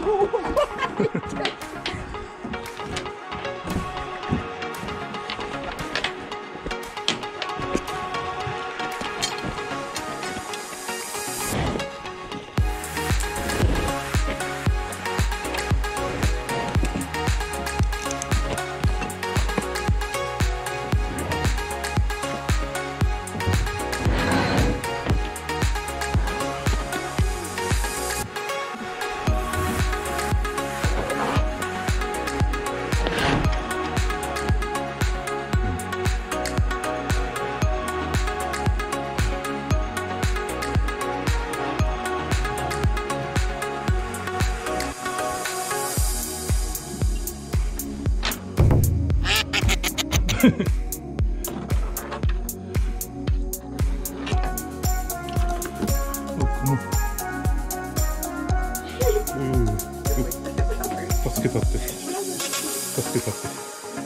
助けたって。助けたって。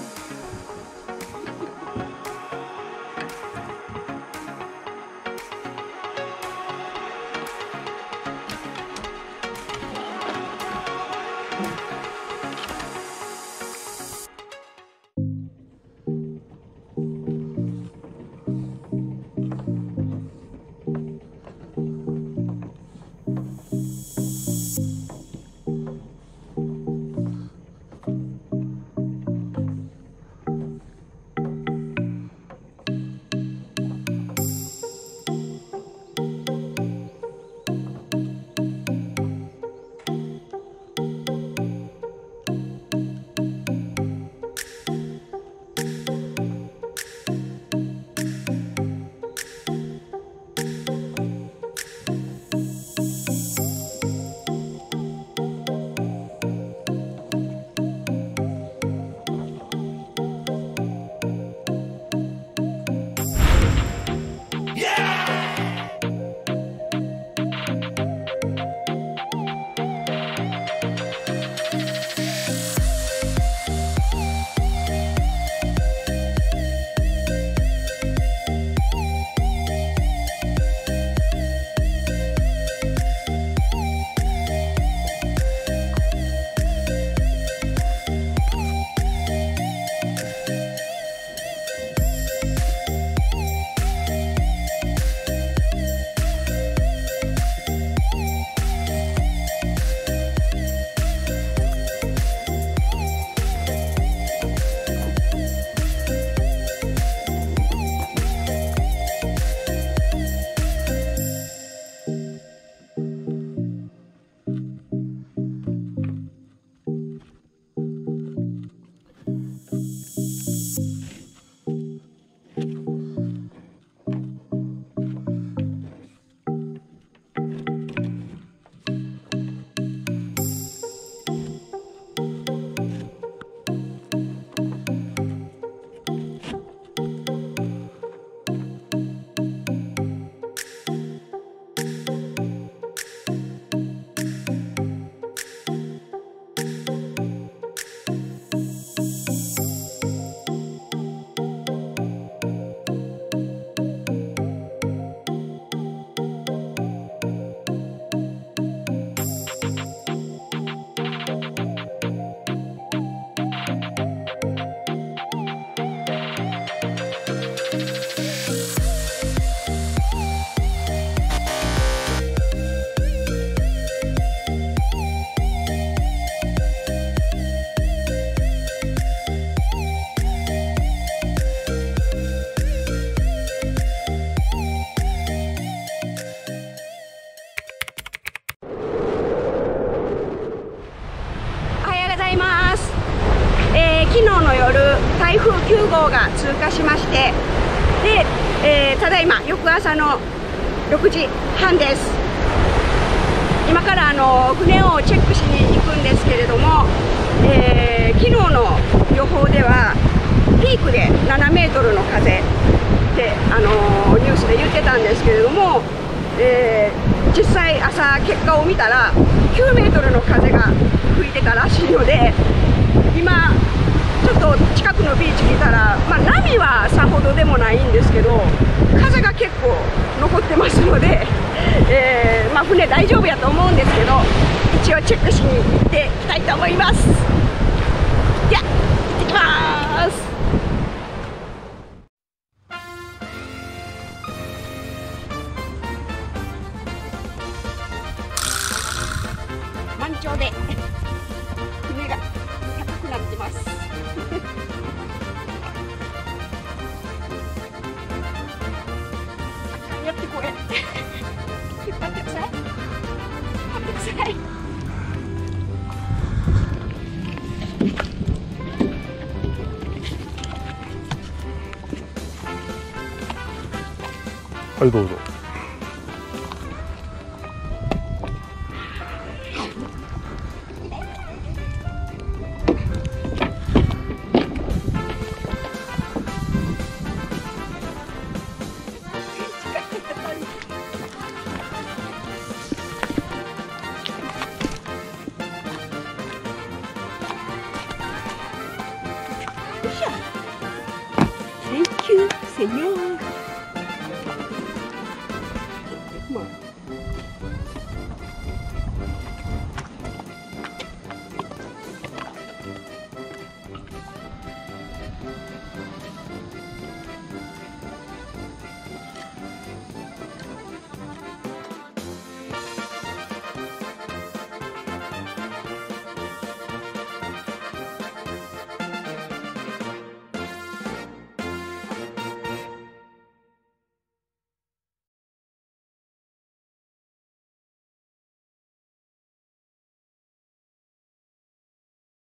昨日の夜、台風9号が通過しまして、で、ただいま翌朝の6時半です。今から船をチェックしに行くんですけれども、昨日の予報ではピークで7メートルの風ってニュースで言ってたんですけれども、実際朝結果を見たら9メートルの風が吹いてたらしいので、今ちょっと近くのビーチ見たら、波はさほどでもないんですけど、風が結構残ってますので、船大丈夫やと思うんですけど、 をチェックしに行っていきたいと思います。じゃあ行ってきます。満潮で船が高くなってます。やってこれ。引っ張ってください。引っ張ってください。 はい、どうぞ。 Thank you, señor. Come on.